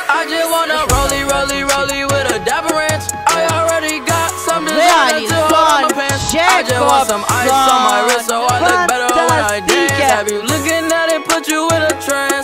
I just wanna rollie with a dapper ranch. I already got some designer to hold on my pants. I just want some ice on my wrist so I look better when I dance. Have you looking at it, put you in a trance.